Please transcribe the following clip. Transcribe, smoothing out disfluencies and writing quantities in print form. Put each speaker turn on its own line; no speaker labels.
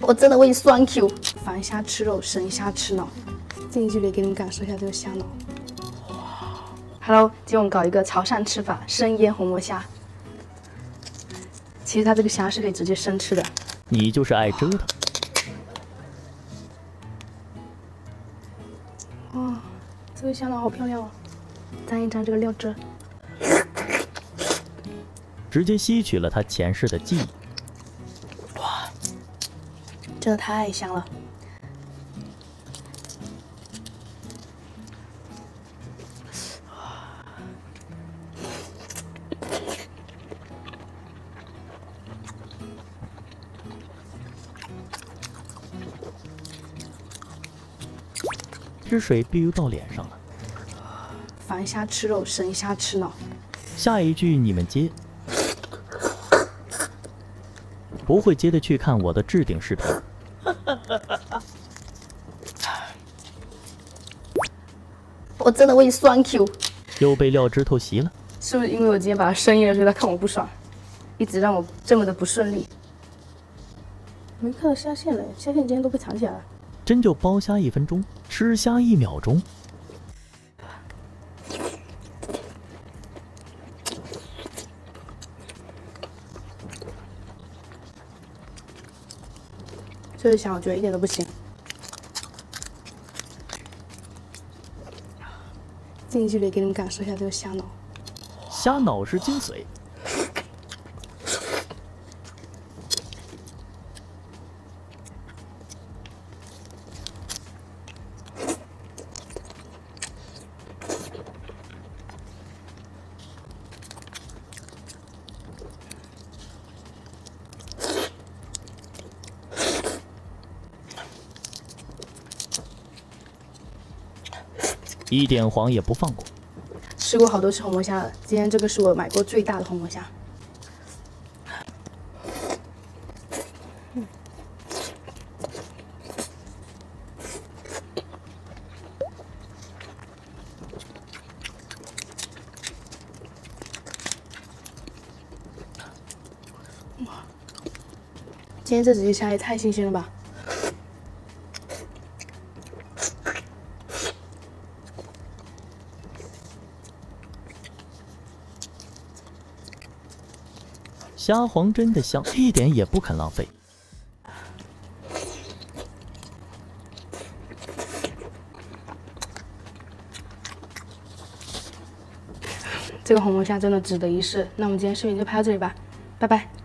我真的为你酸 Q。凡虾吃肉，神虾吃脑。近距离给你们感受一下这个虾脑。Hello， 今天我们搞一个潮汕吃法，生腌红魔虾。其实它这个虾是可以直接生吃的。
你就是爱折腾。
哇，这个虾脑好漂亮哦！沾一沾这个料汁，
直接吸取了他前世的记忆。
哇，真的太香了！
汁水必须到脸上了。
凡虾吃肉，神虾吃脑。
下一句你们接，不会接的去看我的置顶视频。
我真的为你酸 Q。
又被料汁透袭了。
是不是因为我今天把它生腌了，所以他看我不爽，一直让我这么的不顺利？没看到虾线了，虾线今天都被藏起来了。
真就剥虾1分钟，吃虾1秒钟。
这个虾我觉得一点都不腥。近距离给你们感受一下这个虾脑。
虾脑是精髓。一点黄也不放过。
吃过好多次红魔虾了，今天这个是我买过最大的红魔虾。今天这几只虾也太新鲜了吧！
虾黄真的香，一点也不肯浪费。
这个红魔虾真的值得一试。那我们今天视频就拍到这里吧，拜拜。